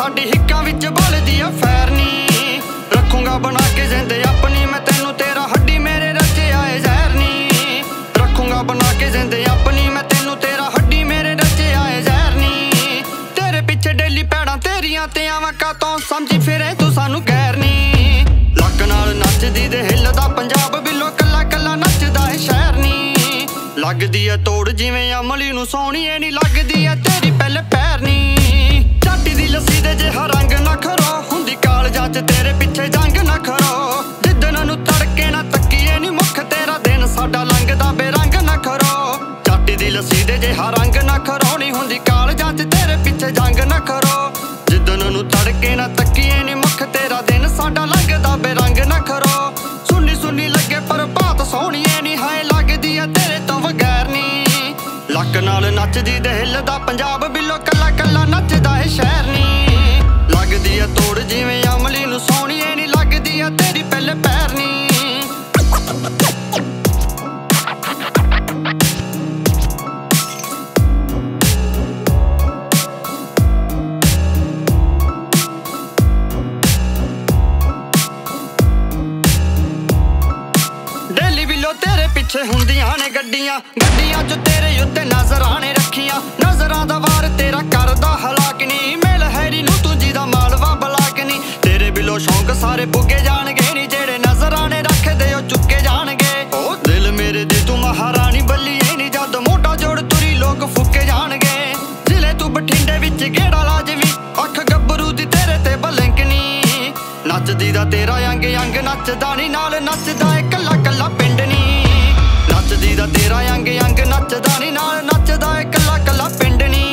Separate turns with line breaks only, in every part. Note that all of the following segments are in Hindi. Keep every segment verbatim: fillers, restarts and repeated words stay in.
साडी हिक्कां विच बलदी आ फैरनी। रखूंगा बना के जिंद अपनी मैं तेनू तेरा हड्डी मेरे रचे आए जहर नी। रखूंगा बना के जिंद अपनी मैं तेनू तेरा हड्डी मेरे रचे आए जहर नी। तेरे पिछे डेली पैड़ां तेरियां ते आवां कातों समझी फिरे तू सानू गैर नी। लक नाल नचदी दे हिलदा पंजाब बिलो कला कला नचदा है शहर नी। लगदी है तोड़ जिवें अमली नू सोहणीए नी लगदी है तेरी पहले पैर नी। चाटी दी लस्सी दे जिहा रंग ना खरो हुंदी कालजां च तेरे पिछे जंग ना खरो। जिद्दन नू तड़के ना तक्कीए नी मुख तेरा दिन साडा लंघदा बेरंग ना खरो। चाटी दी लस्सी दे जिहा रंग ना खरो नी हुंदी कालजां च तेरे पिछे जंग ना खरो। जिद्दन नू तड़के ना तक्कीए नी मुख तेरा दिन साडा लंघदा बेरंग ना खरो। सुनी सुनी लगे पर बात सोहणीए नी हाय लगदी है तेरे तो बगैर नी। लक नाल नचदी दे हिलदा पंजाब बिलो कला कला नचदा है शहर नी। लगदी है तोड़ जिवें अमली नू सोहणीए नी लगदी है तेरी पहले पैर नी। डेली बिलो तेरे पिछे हुंदियां ने गड्डियां गड्डियां चो तेरे उत्ते नजरां ने रखियां। नजरां दा वार तेरा करदा हलाक नी। मेल हैरी नू तू जीदा मालवा बलाक नी। तेरे बिलो शौक सारे पुगे जाणगे नी जेड़े नजरां ने रखदे ओ चुके जाणगे। ओ दिल मेरे दी तू महारानी बल्लीए नी जद मोटा जोड़ तुरी लोग फुके जाणगे। जिले तू बठिंडे विच गेड़ा लाजवी अख गब्बरू दी तेरे ते बलंक नी। नचदी दा तेरा अंग अंग नचदा नी नाल नचदा ए कला कला पिंड नी। नचदी दा तेरा अंग अंग नचदा नी नाल नचदा ए कला कला पिंड नी।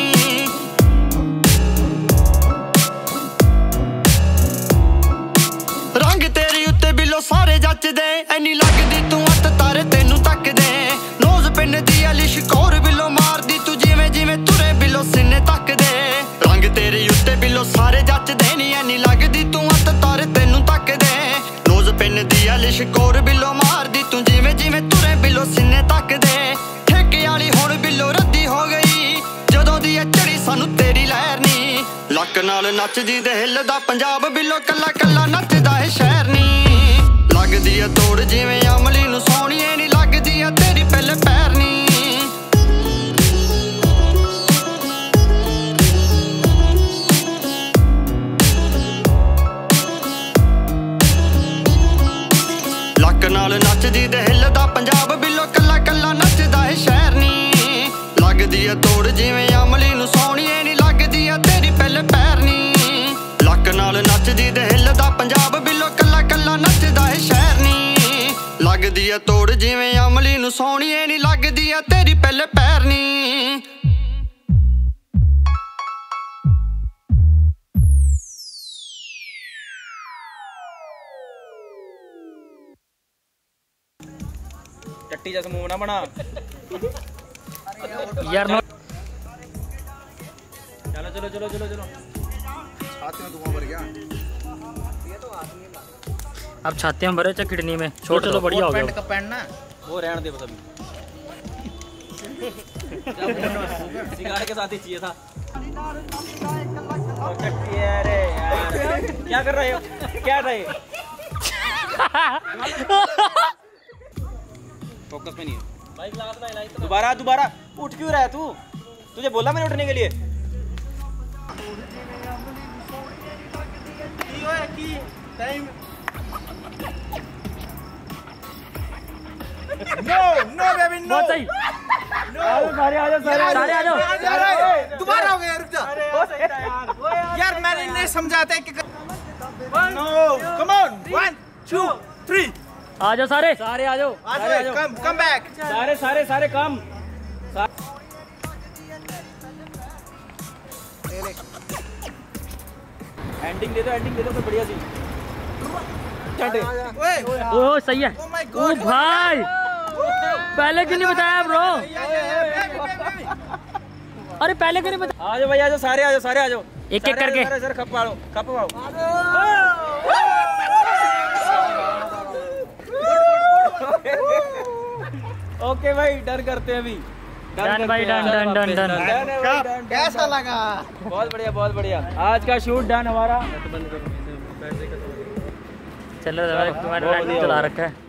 रंग तेरी उत्ते बिलो सारे जचदे ऐनी लगदी तू हत्थ तारे तेनू तकदे। नोज पिन दी अलिश कौर बिलो मारदी तू जिवें जिवें तुरे बिलो सिने तकदे। रंग तेरी उत्ते बिलो सारे जचदे नी ऐनी लगदी तू हत्थ तारे तेनू तकदे। नोज पिन दी अलिश कौर बिलो मारदी तू जिवें जिवें तुरे बिलो सिने तकदे। ठेके वाली हुण बिलो रद्दी हो गई जदों दी चढ़ी सानू तेरी लहर नी। लक नाल नचदी दे हिलदा पंजाब बिलो कला कला नचदा है शहर नी। लगदी है तोड़ जिवें अमली नू सोहणीए नी लगदी है तेरी पहले पैर नी। लक नाल नचदी दे हिलदा पंजाब बिलो कला कला नचदा है शहर नी। लगदी है तोड़ जिवें अमली नू सोहणीए नी लगदी है तेरी पहले पैर नी। लक नाल नचदी दे हिलदा पंजाब बिलो कला कला नचदा है शहर नी। लगदी है तोड़ जिवें अमली नू सोहणीए नी लगदी है तेरी पहले पैर नी।
टट्टी जैसा मुंह ना बना
यार नो।
चलो चलो चलो चलो चलो
छाती में धुआं भर गया।
अब छाती में भरे चाहे किडनी में छोटे तो बढ़िया हो गया।
पैंट का पैंट ना
वो रहने दे बस अभी। सिगार के साथ ही चाहिए था। अरे यार क्या कर रहे हो क्या रहे फोकस में नहीं है भाई। दोबारा दोबारा उठ क्यों रहा है तू? तुझे बोला मैंने उठने के लिए।
No no baby no.
बहुत सही।
सारे आ जाओ सारे
सारे आ जाओ।
दोबारा हो गया रुक जा यार। यार मैंने नहीं समझा था कि no come on one two three.
आ जाओ सारे
सारे आ जाओ सारे आ जाओ।
कम कम बैक
सारे सारे सारे कम। एंडिंग दे दो एंडिंग दे दो फिर बढ़िया सी।
ओए
ओ सही है।
ओ माय
ओ
गॉड
भाई पहले क्यों नहीं बताया ब्रो? अरे पहले क्यों नहीं बताया?
आ जाओ भाई आ जाओ सारे आ जाओ सारे आ जाओ
एक एक करके।
सर सर खप पाओ खप पाओ। ओके भाई डर करते हैं अभी।
डन भाई डन डन डन डन।
कैसा लगा?
बहुत बढ़िया बहुत बढ़िया। आज का शूट डन हमारा।
चलो तुम्हारा चला रखा है।